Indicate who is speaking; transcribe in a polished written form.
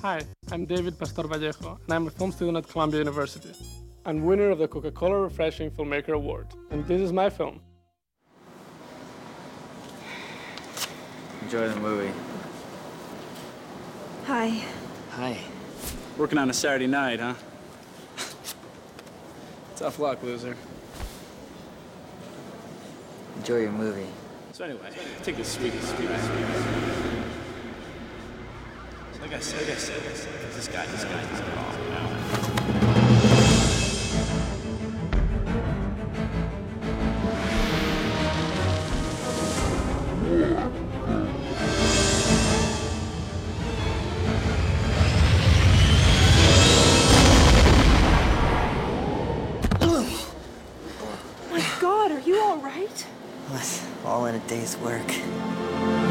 Speaker 1: Hi, I'm David Pastor-Vallejo, and I'm a film student at Columbia University. I'm winner of the Coca-Cola Refreshing Filmmaker Award, and this is my film.
Speaker 2: Enjoy the movie.
Speaker 3: Hi.
Speaker 2: Hi.
Speaker 4: Working on a Saturday night, huh? Tough luck, loser.
Speaker 2: Enjoy your movie.
Speaker 4: So anyway, take this sweetie. Like I said, this guy, he's off now.
Speaker 3: My God, are you all right?
Speaker 2: All in a day's work.